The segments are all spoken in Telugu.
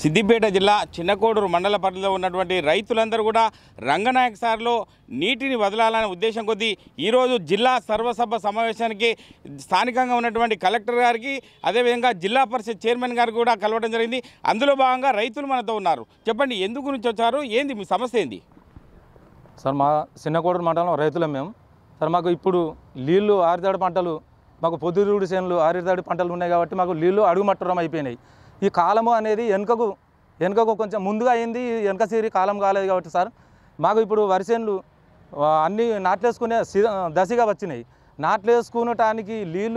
సిద్దిపేట జిల్లా చిన్నకోడూరు మండల పరిధిలో ఉన్నటువంటి రైతులందరూ కూడా రంగనాయక సాగర్లో నీటిని వదలాలనే ఉద్దేశం కొద్దీ ఈరోజు జిల్లా సర్వసభ సమావేశానికి స్థానికంగా ఉన్నటువంటి కలెక్టర్ గారికి అదేవిధంగా జిల్లా పరిషత్ చైర్మన్ గారికి కూడా కలవడం జరిగింది. అందులో భాగంగా రైతులు మనతో ఉన్నారు. చెప్పండి, ఎందుకు గురించి వచ్చారు, ఏంది మీ సమస్య ఏంది? సార్, మా చిన్నకోడూరు మండలం రైతులం మేము. సార్, మాకు ఇప్పుడు నీళ్లు ఆరిదాడి పంటలు, మాకు పొద్దురుడి చేనులు ఆరిదాడి పంటలు ఉన్నాయి కాబట్టి మాకు నీళ్లు అడుగుమట్టడం అయిపోయినాయి. ఈ కాలము అనేది వెనుకకు కొంచెం ముందుగా అయింది, వెనక సిరి కాలం కాలేదు కాబట్టి సార్ మాకు ఇప్పుడు వరి చేనులు అన్నీ నాట్లేసుకునే దశగా వచ్చినాయి. నాట్లేసుకునటానికి నీళ్లు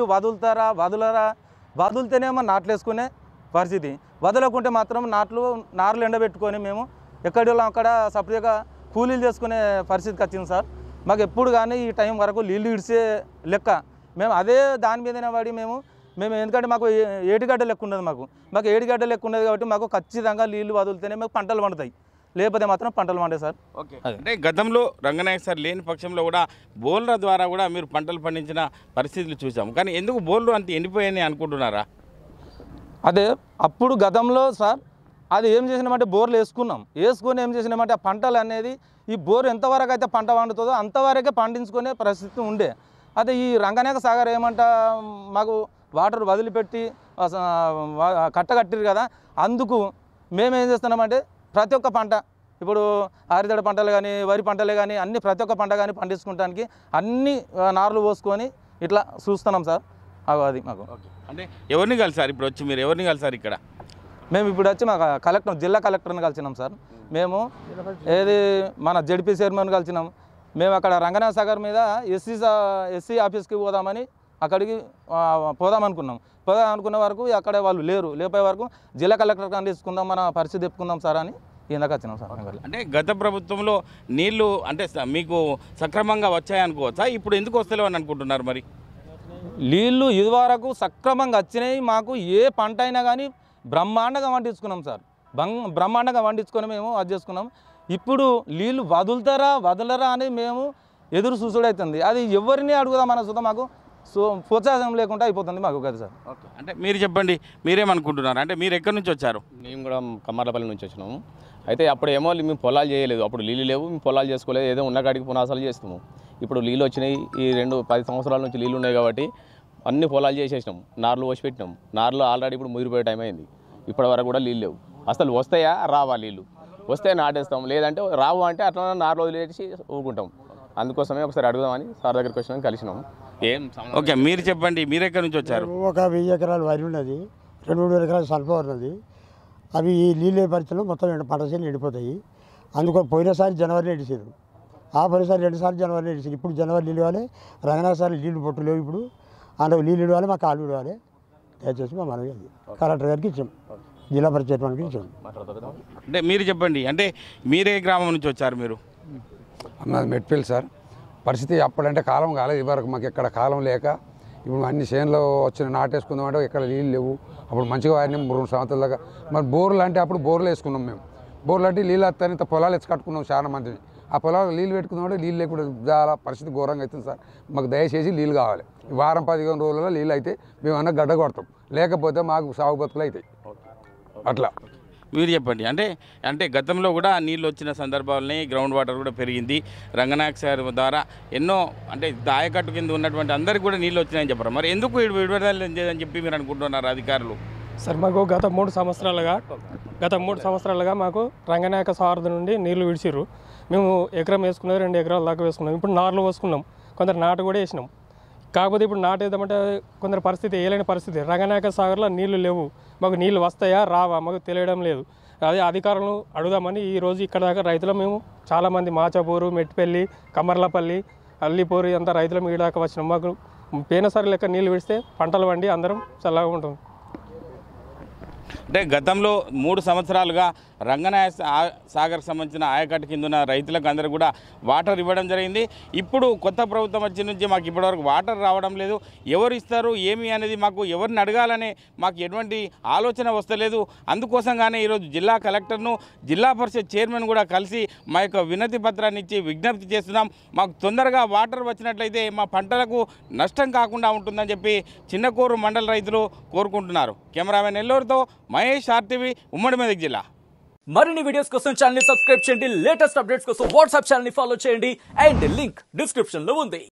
వదులుతేనేమో నాట్లేసుకునే పరిస్థితి, వదలకుంటే మాత్రం నార్లు ఎండబెట్టుకొని మేము ఎక్కడిలో అక్కడ సపరేట్గా కూలీలు చేసుకునే పరిస్థితికి వచ్చింది సార్. మాకు ఎప్పుడు కానీ ఈ టైం వరకు నీళ్ళు ఇడిసే లెక్క మేము అదే దాని మీదనే పడి మేము ఎందుకంటే మాకు ఏటిగడ్డ లెక్క ఉన్నది, మాకు ఏటిగడ్డ లెక్క ఉన్నది కాబట్టి మాకు ఖచ్చితంగా నీళ్లు వదిలితేనే మాకు పంటలు పండుతాయి, లేకపోతే మాత్రం పంటలు పండాయి సార్. ఓకే, అంటే గతంలో రంగనాయక సార్ లేని పక్షంలో కూడా బోర్ల ద్వారా కూడా మీరు పంటలు పండించిన పరిస్థితులు చూసాము. కానీ ఎందుకు బోర్లు అంత ఎండిపోయాయని అనుకుంటున్నారా? అదే అప్పుడు గతంలో సార్ అది ఏం చేసినామంటే బోర్లు వేసుకొని ఏం చేసినామంటే ఆ పంటలు అనేది ఈ బోర్ ఎంతవరకు అయితే పంట పండుతుందో అంతవరకే పండించుకునే పరిస్థితి ఉండే. అదే ఈ రంగనాయక సాగర్ ఏమంట మాకు వాటర్ వదిలిపెట్టి కట్టగట్టిరు కదా, అందుకు మేమేం చేస్తున్నామంటే ప్రతి ఒక్క పంట ఇప్పుడు ఆరితడి పంటలు కానీ వరి పంటలే కానీ అన్ని ప్రతి ఒక్క పంట కానీ పండించుకోవడానికి అన్ని నార్లు పోసుకొని ఇట్లా చూస్తున్నాం సార్. అది మాకు అంటే ఎవరిని కలిసారు ఇప్పుడు వచ్చి, మీరు ఎవరిని కలిసారు ఇక్కడ? మేము ఇప్పుడు వచ్చి మా జిల్లా కలెక్టర్ని కలిసినాం సార్. మేము మన జడ్పీ చైర్మన్ కలిసినాం. మేము అక్కడ రంగనాథ సాగర్ మీద ఎస్సీ ఆఫీస్కి పోదామని అక్కడికి పోదాం అనుకున్న వరకు అక్కడ వాళ్ళు లేపే వరకు జిల్లా కలెక్టర్ కానీ తీసుకుందాం, మన పరిస్థితి చెప్పుకుందాం సార్ అని ఇందాక వచ్చినాం సార్. అంటే గత ప్రభుత్వంలో నీళ్లు అంటే మీకు సక్రమంగా వచ్చాయనుకోవచ్చా? ఇప్పుడు ఎందుకు వస్తలేవు అని అనుకుంటున్నారు? మరి నీళ్ళు ఇదివరకు సక్రమంగా వచ్చినాయి, మాకు ఏ పంట అయినా కానీ బ్రహ్మాండంగా వండించుకున్నాం సార్. బ్రహ్మాండంగా వండించుకొని మేము అది చేసుకున్నాం. ఇప్పుడు నీళ్ళు వదలరా అని మేము ఎదురు చూసుడవుతుంది. అది ఎవరిని అడుగుదామన్న సుతం మాకు ప్రోత్సాహం లేకుండా అయిపోతుంది మాకు కదా సార్. ఓకే, అంటే మీరు చెప్పండి, మీరేమనుకుంటున్నారు? అంటే మీరు ఎక్కడి నుంచి వచ్చారు? మేము కూడా కమ్మర్లపల్లి నుంచి వచ్చినాము. అయితే అప్పుడు ఏమో మేము పొలాలు చేయలేదు, అప్పుడు నీళ్ళు లేవు, మేము పొలాలు చేసుకోలేదు, ఏదో ఉన్న కాడికి పునాసాలు చేస్తున్నాము. ఇప్పుడు నీళ్ళు వచ్చినాయి, ఈ 10 సంవత్సరాల నుంచి నీళ్ళు ఉన్నాయి కాబట్టి అన్ని పొలాలు చేసేసినాం, నార్లు పోసి పెట్టినాం. నార్లు ఆల్రెడీ ఇప్పుడు ముదిరిపోయే టైం అయింది, ఇప్పటి వరకు కూడా నీళ్ళు లేవు. అసలు వస్తాయా రావా? నీళ్ళు వస్తే నాటేస్తాం, లేదంటే రావు అంటే అట్లా నార్లు వదిలేసి ఊరుకుంటాం. అందుకోసమే ఒకసారి అడుగుదామని సార్ దగ్గరికి వచ్చినాం, కలిసినాం. ఓకే, మీరు చెప్పండి, మీరు ఎక్కడి నుంచి వచ్చారు? ఒక 1000 ఎకరాలు వరి ఉన్నది, 2-3 ఎకరాలు సన్ఫ్లవర్ ఉన్నది. అవి ఈ నీళ్ళే పరిస్థితుల్లో మొత్తం పంట చేనులు ఎండిపోతాయి. అందుకో పోయినసారి జనవరిలో ఎండిసారు, ఆ పోయినసారి 2 సార్లు జనవరిలో ఎండిసారు. ఇప్పుడు జనవరి నీళ్ళు ఇవ్వాలి, రంగనాథ సార్లు నీళ్ళు పొట్టు లేవు. ఇప్పుడు అందులో నీళ్ళు ఇవ్వాలి, మా కాళ్ళు ఇవ్వాలి. దయచేసి మా మనవి కలెక్టర్ గారికి ఇచ్చాం, జిల్లా పరిషత్ మనకి ఇచ్చాం. అంటే మీరు చెప్పండి, అంటే మీరే గ్రామం నుంచి వచ్చారు? మీరు అన్నది మెట్పల్లి సార్. పరిస్థితి అప్పుడంటే కాలం కాలేదు, ఇవరకు మాకు ఇక్కడ కాలం లేక ఇప్పుడు అన్ని చేనులో వచ్చిన నాటేసుకుందామంటే ఇక్కడ నీళ్ళు లేవు. అప్పుడు మంచిగా వాడినాం 2 సంవత్సరాల దాకా. మరి బోర్లు అంటే అప్పుడు బోర్లు వేసుకున్నాం మేము. బోర్లు అంటే నీళ్ళు వస్తాయని ఇంత పొలాలు వేసి కట్టుకున్నాం చాలా మందిని. ఆ పొలాలు నీళ్ళు పెట్టుకుందామంటే నీళ్ళు లేకుండా చాలా పరిస్థితి ఘోరంగా అవుతుంది సార్. మాకు దయచేసి నీళ్ళు కావాలి. వారం 15 రోజులలో నీళ్ళు అయితే మేము అన్న గడ్డ కొడతాం, లేకపోతే మాకు సాగు బతుకులు అవుతాయి. అట్లా మీరు చెప్పండి. అంటే గతంలో కూడా నీళ్ళు వచ్చిన సందర్భాలని గ్రౌండ్ వాటర్ కూడా పెరిగింది. రంగనాయక సార్ ద్వారా ఎన్నో అంటే దాయకట్టు కింద ఉన్నటువంటి అందరికీ కూడా నీళ్ళు వచ్చినాయని చెప్పారు. మరి ఎందుకు విడుదల అని చెప్పి మీరు అనుకుంటున్నారు అధికారులు? సార్, మాకు గత 3 సంవత్సరాలుగా మాకు రంగనాయక సారథి నుండి నీళ్లు విడిచిర్రు. మేము ఎకరం వేసుకున్నది 2 ఎకరాల దాకా వేసుకున్నాం. ఇప్పుడు నార్లు పోసుకున్నాం, కొందరు నాటు కూడా వేసినాం. కాకపోతే ఇప్పుడు నాటేద్దామంటే కొందరు పరిస్థితి వేయలేని పరిస్థితి. రంగనాయక సాగర్లో నీళ్లు లేవు, మాకు నీళ్ళు వస్తాయా రావా మాకు తెలియడం లేదు. అదే అధికారులను అడుగుదామని ఈరోజు ఇక్కడ దాకా రైతులు మేము చాలామంది మాచాపూరు, మెట్టిపల్లి, కమ్మర్లపల్లి, అల్లిపూరి అంతా రైతులు ఈ దాకా వచ్చినాం. మాకు పేనసారి లెక్క నీళ్ళు విడిస్తే పంటలు వండి అందరం చల్లగా ఉంటాం. అంటే గతంలో 3 సంవత్సరాలుగా రంగనాయ సాగర్ సంబంధించిన ఆయకట్టు కింద ఉన్న రైతులకు అందరూ కూడా వాటర్ ఇవ్వడం జరిగింది. ఇప్పుడు కొత్త ప్రభుత్వం వచ్చి నుంచి మాకు ఇప్పటివరకు వాటర్ రావడం లేదు. ఎవరు ఇస్తారు ఏమి అనేది మాకు ఎవరిని అడగాలనే మాకు ఎటువంటి ఆలోచన వస్తలేదు. అందుకోసంగానే ఈరోజు జిల్లా కలెక్టర్ను జిల్లా పరిషత్ చైర్మన్ కూడా కలిసి మా యొక్క వినతి పత్రాన్ని ఇచ్చి విజ్ఞప్తి చేస్తున్నాం. మాకు తొందరగా వాటర్ వచ్చినట్లయితే మా పంటలకు నష్టం కాకుండా ఉంటుందని చెప్పి చిన్నకూరు మండల రైతులు కోరుకుంటున్నారు. కెమెరామెన్ నెల్లూరుతో మహేష్, RTV, ఉమ్మడి మెదక్ జిల్లా. మరిన్ని వీడియోస్ కోసం ఛానల్ ని సబ్స్క్రైబ్ చేయండి. లేటెస్ట్ అప్డేట్స్ కోసం వాట్సాప్ ఛానల్ ని ఫాలో చేయండి. అండ్ లింక్ డిస్క్రిప్షన్ లో ఉంది.